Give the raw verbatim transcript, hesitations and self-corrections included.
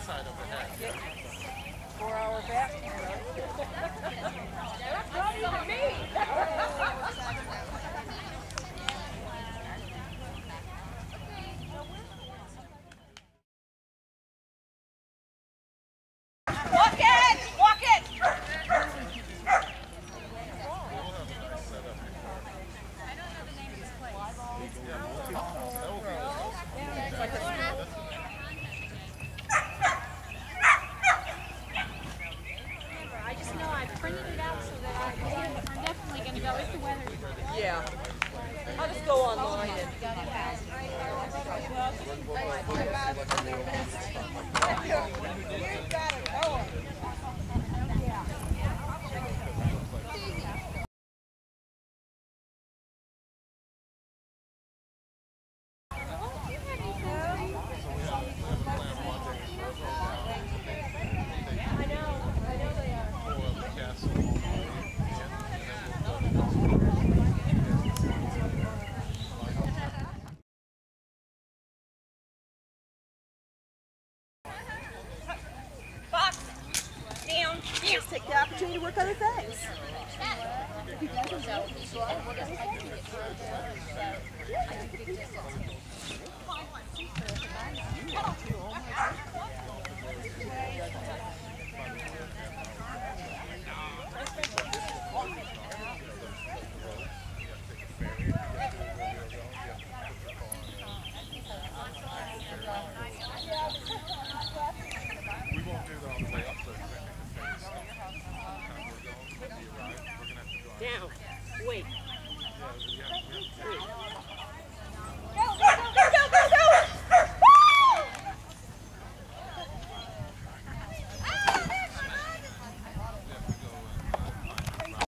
Four hour back. That's not even me. Walk it! Walk it! I just know I printed it out so that I can, I'm definitely going to go if the weather. Yeah. I'll just go online and. Just take the opportunity to work other things. If he doesn't,